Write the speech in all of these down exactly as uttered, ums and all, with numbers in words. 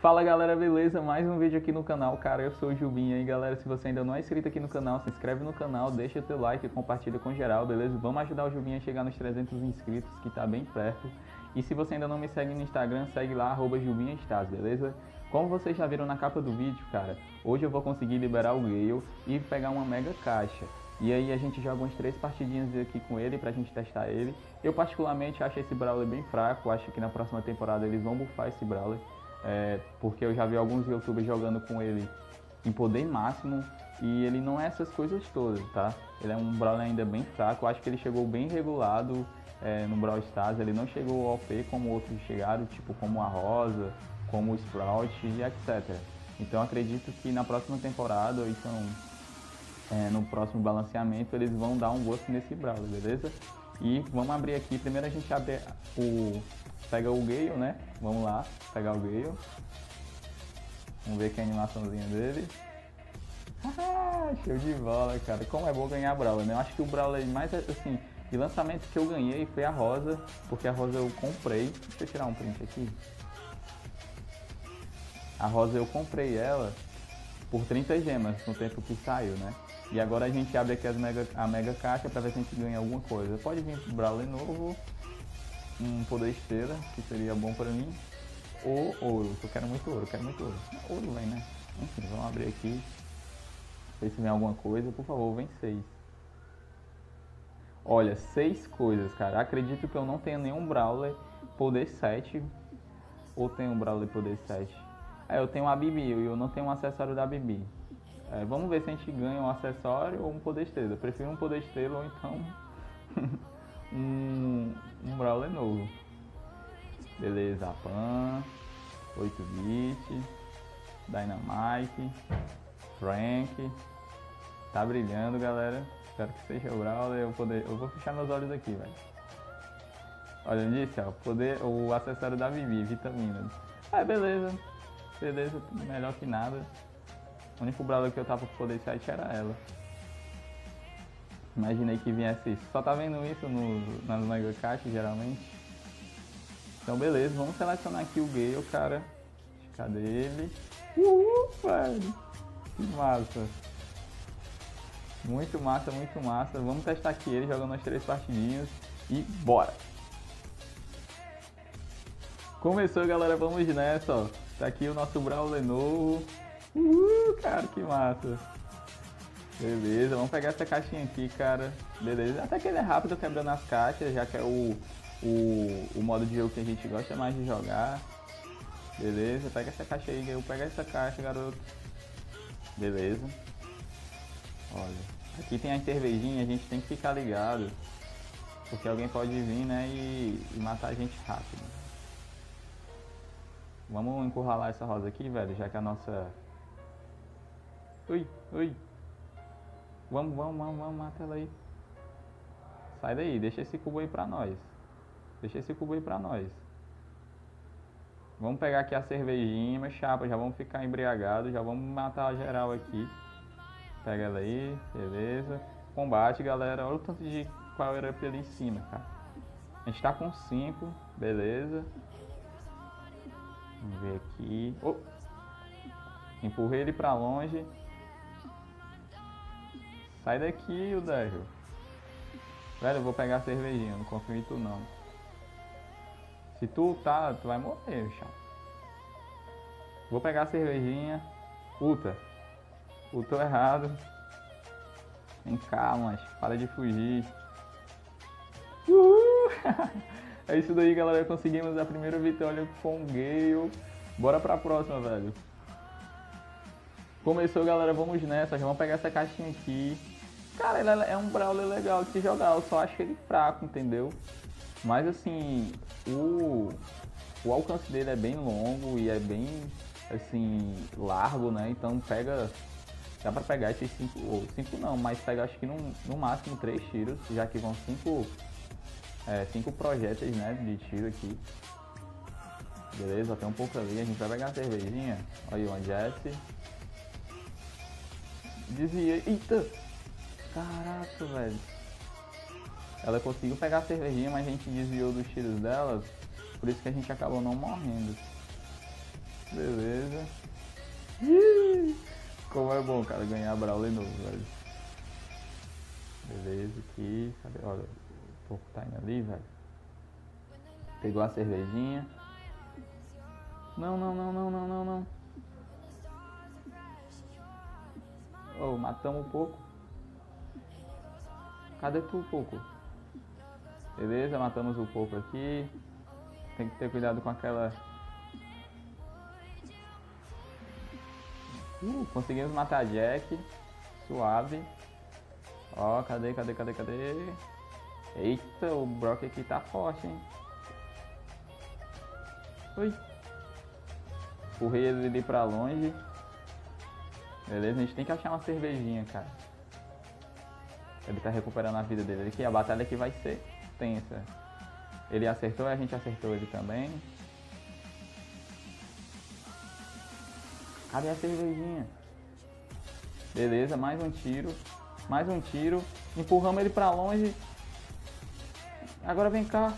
Fala galera, beleza? Mais um vídeo aqui no canal, cara, eu sou o Jubinha e galera, se você ainda não é inscrito aqui no canal, se inscreve no canal, deixa o teu like e compartilha com geral, beleza? Vamos ajudar o Jubinha a chegar nos trezentos inscritos, que tá bem perto. E se você ainda não me segue no Instagram, segue lá, arroba JubinhaStars, beleza? Como vocês já viram na capa do vídeo, cara, hoje eu vou conseguir liberar o Gale e pegar uma mega caixa. E aí a gente joga umas três partidinhas aqui com ele pra gente testar ele. Eu particularmente acho esse Brawler bem fraco, acho que na próxima temporada eles vão buffar esse Brawler. É, porque eu já vi alguns youtubers jogando com ele em poder máximo e ele não é essas coisas todas, tá? Ele é um Brawler ainda bem fraco, eu acho que ele chegou bem regulado é, no Brawl Stars, ele não chegou ao O P como outros chegaram, tipo como a Rosa, como o Sprout e etcétera. Então acredito que na próxima temporada, ou então é, no próximo balanceamento, eles vão dar um buff nesse Brawler, beleza? E vamos abrir aqui, primeiro a gente abre o... pega o Gale, né? Vamos lá, pegar o Gale. Vamos ver aqui a animaçãozinha dele. Show de bola, cara. Como é bom ganhar Brawler, né? Eu acho que o Brawler mais, assim, de lançamento que eu ganhei foi a Rosa, porque a Rosa eu comprei. Deixa eu tirar um print aqui. A Rosa eu comprei ela por trinta gemas no tempo que saiu, né? E agora a gente abre aqui as mega, a mega caixa pra ver se a gente ganha alguma coisa. Pode vir pro Brawler novo, um poder estrela, que seria bom pra mim, ou ouro, eu quero muito ouro, eu quero muito ouro. Ouro vem, né? Enfim, vamos abrir aqui, ver se vem alguma coisa, por favor, vem seis. Olha, seis coisas, cara, acredito que eu não tenho nenhum Brawler poder sete, ou tenho um Brawler poder sete. É, eu tenho a Bibi e eu não tenho um acessório da Bibi. É, vamos ver se a gente ganha um acessório ou um poder estrela. Eu prefiro um poder estrela ou então um, um Brawler novo. Beleza, a Pan, oito bit, Dynamite, Frank. Tá brilhando, galera. Espero que seja o Brawler. Eu, poder, eu vou fechar meus olhos aqui, velho. Olha, eu disse, ó, poder, o acessório da Bibi, vitamina. Ah, beleza. Beleza, melhor que nada. O único Brawler que eu tava com poder sete era ela. Imaginei que viesse isso. Só tá vendo isso no, nas mega caixas, geralmente. Então, beleza. Vamos selecionar aqui o Gale, cara. Cadê ele? Uhul, velho. Que massa. Muito massa, muito massa. Vamos testar aqui ele, jogando as três partidinhas. E bora! Começou, galera. Vamos nessa, ó. Tá aqui o nosso Brawler novo. Uhul, cara, que massa. Beleza, vamos pegar essa caixinha aqui, cara. Beleza, até que ele é rápido quebrando as caixas, já que é o, o, o modo de jogo que a gente gosta mais de jogar. Beleza, pega essa caixa aí, eu pego essa caixa, garoto. Beleza. Olha, aqui tem a cervejinha, a gente tem que ficar ligado, porque alguém pode vir, né, e, e matar a gente rápido. Vamos encurralar essa rosa aqui, velho, já que a nossa... Ui, ui. Vamos, vamos, vamos, vamos, mata ela aí. Sai daí, deixa esse cubo aí pra nós. Deixa esse cubo aí pra nós. Vamos pegar aqui a cervejinha, mas chapa, já vamos ficar embriagados, já vamos matar a geral aqui. Pega ela aí, beleza. Combate, galera. Olha o tanto de power up ali em cima, cara. A gente tá com cinco, beleza. Vamos ver aqui. Oh. Empurrei ele pra longe. Sai daqui, o Dejo. Velho, eu vou pegar a cervejinha, não confio em tu não. Se tu tá, tu vai morrer, chato. Vou pegar a cervejinha. Puta. Putou errado. Vem cá, mas para de fugir. Uhul! É isso daí, galera. Conseguimos a primeira vitória com o Gale. Bora pra próxima, velho. Começou, galera, vamos nessa, já vamos pegar essa caixinha aqui. Cara, ele é um Brawler legal de se jogar, eu só acho ele fraco, entendeu? Mas assim, o, o alcance dele é bem longo e é bem, assim, largo, né? Então pega, dá pra pegar esses cinco, ou cinco não, mas pega acho que no, no máximo três tiros, já que vão cinco, é, cinco projéteis, né, de tiro aqui. Beleza, tem um pouco ali, a gente vai pegar a cervejinha. Olha aí uma Jessie. Desviei. Eita! Caraca, velho. Ela conseguiu pegar a cervejinha, mas a gente desviou dos tiros dela. Por isso que a gente acabou não morrendo. Beleza. beleza. Ih, como é bom, cara, ganhar Brawler novo, velho. Beleza, aqui. Cadê? Olha, o porco tá indo ali, velho. Pegou a cervejinha. Não, não, não, não, não, não, não. Oh, matamos um pouco. Cadê tu, pouco? Beleza, matamos o pouco aqui. Tem que ter cuidado com aquela... Uh, conseguimos matar a Jack. Suave. Ó, cadê, cadê, cadê, cadê? Eita, o Brock aqui tá forte, hein? Ui. Empurrei ele ali pra longe. Beleza, a gente tem que achar uma cervejinha, cara. Ele tá recuperando a vida dele aqui. A batalha aqui vai ser tensa. Ele acertou e a gente acertou ele também. Cadê a cervejinha? Beleza, mais um tiro. Mais um tiro. Empurramos ele pra longe. Agora vem cá.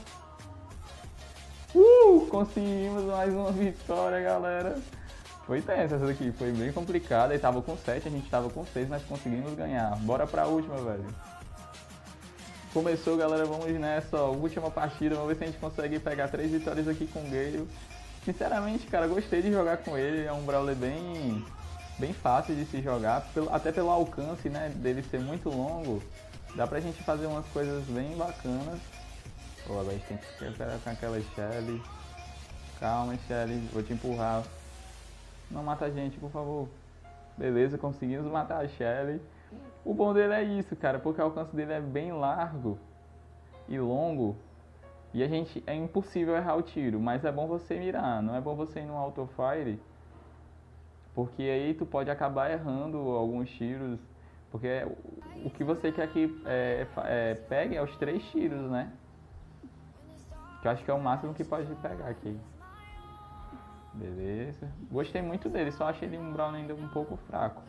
Uh! Conseguimos mais uma vitória, galera. Foi tensa essa daqui. Foi bem complicada. Ele tava com sete, a gente tava com seis, mas conseguimos ganhar. Bora pra última, velho. Começou, galera. Vamos nessa, ó. Última partida. Vamos ver se a gente consegue pegar três vitórias aqui com o Gale. Sinceramente, cara, gostei de jogar com ele. É um Brawler bem... bem fácil de se jogar, pelo, até pelo alcance, né, dele ser muito longo, dá pra gente fazer umas coisas bem bacanas. Pô, agora a gente tem que esperar com aquela Shelly. Calma, Shelly, vou te empurrar. Não mata a gente, por favor. Beleza, conseguimos matar a Shelly. O bom dele é isso, cara, porque o alcance dele é bem largo e longo. E a gente, é impossível errar o tiro, mas é bom você mirar, não é bom você ir no auto-fire. Porque aí tu pode acabar errando alguns tiros. Porque o que você quer que é, é, pegue é os três tiros, né? Que eu acho que é o máximo que pode pegar aqui. Beleza. Gostei muito dele, só achei ele um Brawler ainda um pouco fraco.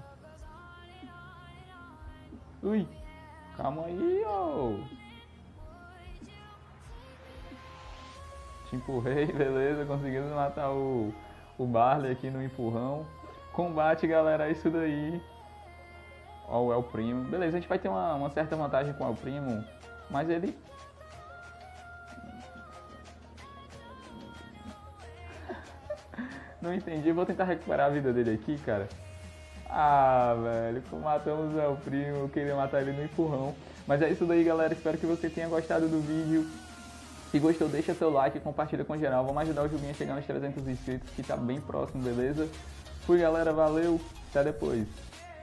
Ui! Calma aí, ô! Te empurrei, beleza. Conseguimos matar o, o Barley aqui no empurrão. Combate, galera, é isso daí. Ó, o El Primo. Beleza, a gente vai ter uma, uma certa vantagem com o El Primo, mas ele... Não entendi, vou tentar recuperar a vida dele aqui, cara. Ah, velho, matamos o El Primo, eu queria matar ele no empurrão. Mas é isso daí, galera, espero que você tenha gostado do vídeo. Se gostou, deixa seu like e compartilha com geral. Vamos ajudar o Jubinha a chegar nos trezentos inscritos, que tá bem próximo, beleza? Fui, galera, valeu, até depois.